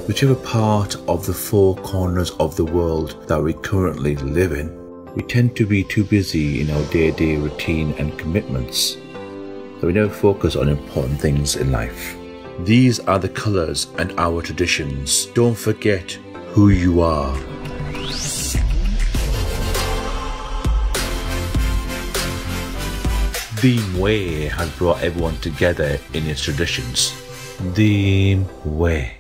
Whichever part of the four corners of the world that we currently live in, we tend to be too busy in our day-to-day routine and commitments that we never focus on important things in life. These are the colours and our traditions. Don't forget who you are. Deemwae has brought everyone together in its traditions. Deemwae.